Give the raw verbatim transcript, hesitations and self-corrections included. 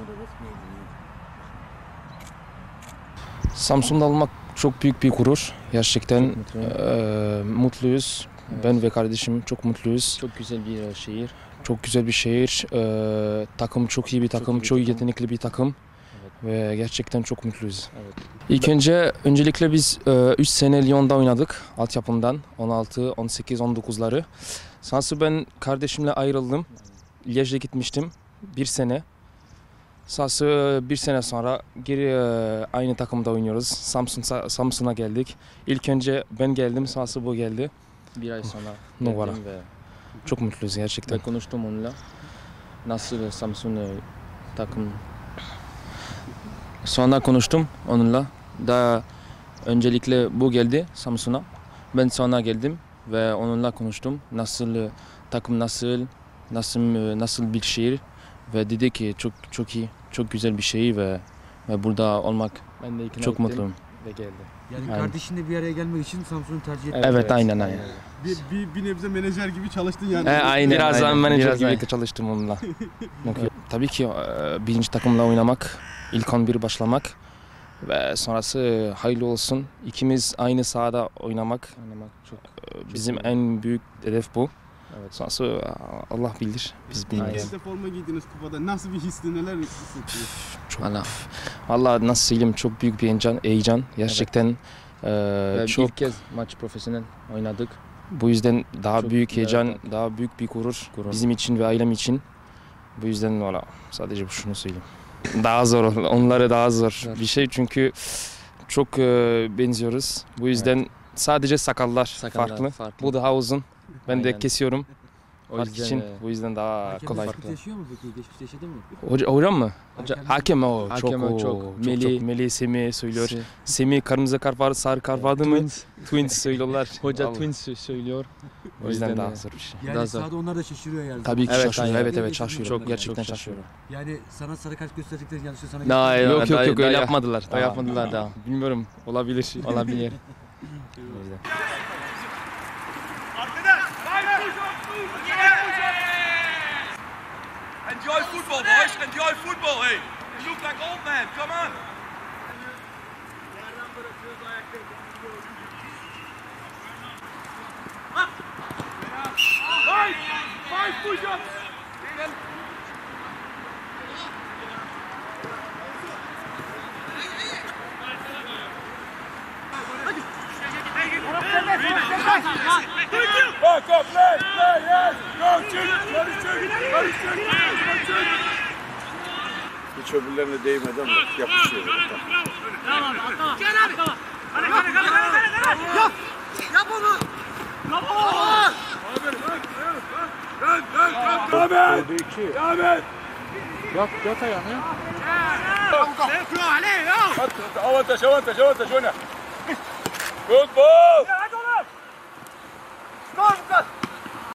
Samsun'da olmak çok büyük bir gurur. Gerçekten e, mutluyuz. Evet. Ben ve kardeşim çok mutluyuz. Çok güzel bir şehir. Çok güzel bir şehir. E, takım çok iyi bir takım, çok, çok yetenekli bir takım. Evet. Ve gerçekten çok mutluyuz. Evet. İlk önce öncelikle biz üç sene Lyon'da oynadık altyapımdan. on altı, on sekiz, on dokuzları. Sonrası ben kardeşimle ayrıldım. Liège'e gitmiştim bir sene. Sonrası bir sene sonra geri e, aynı takımda oynuyoruz. Samsun Samsun'a geldik. İlk önce ben geldim, sonrası bu geldi. Bir ay sonra Numara. Ve çok mutluyuz gerçekten. Ve konuştum onunla. Nasıl Samsun e, takım. Sonra konuştum onunla. Daha öncelikle bu geldi Samsun'a. Ben sonra geldim ve onunla konuştum. Nasıl takım nasıl, nasıl nasıl bir şehir ve dedi ki çok çok iyi, çok güzel bir şehir ve ve burada olmak ben de ikna çok mutluyum ve geldi. Yani aynen. Kardeşinle bir araya gelmek için Samsun'u tercih ettin. Evet, evet, aynen aynen. Bir, bir, bir nebze menajer gibi çalıştın yani. E, aynen. Biraz aynen. menajer Biraz gibi aynen. çalıştım onunla. Evet. Tabii ki birinci takımla oynamak, ilk on bir başlamak ve sonrası hayırlı olsun. İkimiz aynı sahada oynamak, oynamak çok, bizim çok en büyük hedef bu. Evet. Sonrası Allah bilir, biz bilmiyoruz. Siz de forma giydiniz kupada. Nasıl bir histi, neler hissettiniz? Çok. Allah. Vallahi nasıl söyleyeyim, çok büyük bir heyecan, heyecan. Gerçekten evet. e, çok ilk kez maç profesyonel oynadık. Bu yüzden daha çok büyük heyecan, evet. daha büyük bir gurur, gurur bizim için ve ailem için. Bu yüzden valla sadece şunu söyleyeyim. Daha zor, onlara daha zor evet. bir şey çünkü çok e, benziyoruz. Bu yüzden evet. sadece sakallar, sakallar farklı. farklı. Bu daha uzun. Ben aynen. de kesiyorum. O yüzden, için, e... bu yüzden daha hakem kolay. Hakem yaşıyor mu peki? Geçmişte yaşadı mı? Hoca, hocam mı? Hakem, hakem o. Hakem çok, o. Çok. çok, Meli. çok. Meli, Semih söylüyor. Se. Semih kırmızı kart var, sarı kart vardı mı? Twins. Twins söylüyorlar. Hoca Vallahi. Twins söylüyor. O yüzden daha zor bir şey. Yani daha sahada onlar da şaşırıyor yani. Tabii ki evet, şaşırıyor. aynen. Evet evet şaşırıyor. Çok gerçekten çok şaşırıyor. Yani sana sarı kart gösterdikleri yanlışlıkla sana Daha yok yok yok öyle daha, yapmadılar. Daha yapmadılar daha. Bilmiyorum. Olabilir. Olabilir. Enjoy football, boys. Enjoy football, hey. You look like old man. Come on. Five, five push-ups. Back up, play, play, yes. Go, shoot, go, shoot, go, shoot, go, shoot. Hiç öbürlerine değmeden bak yapışıyor. Tamam, atlama. Gel abi. Hadi, hadi, hadi, hadi, hadi. Yap. Yap onu. Yap onu. Abi, dön, dön, dön, dön. Devam et. Devam et. Yat, yat ayağını ya. Lef, عليه, ya. Avantaj, avantaj, avantaj, oyna. Futbol. Hadi oğlum. Skor, skor.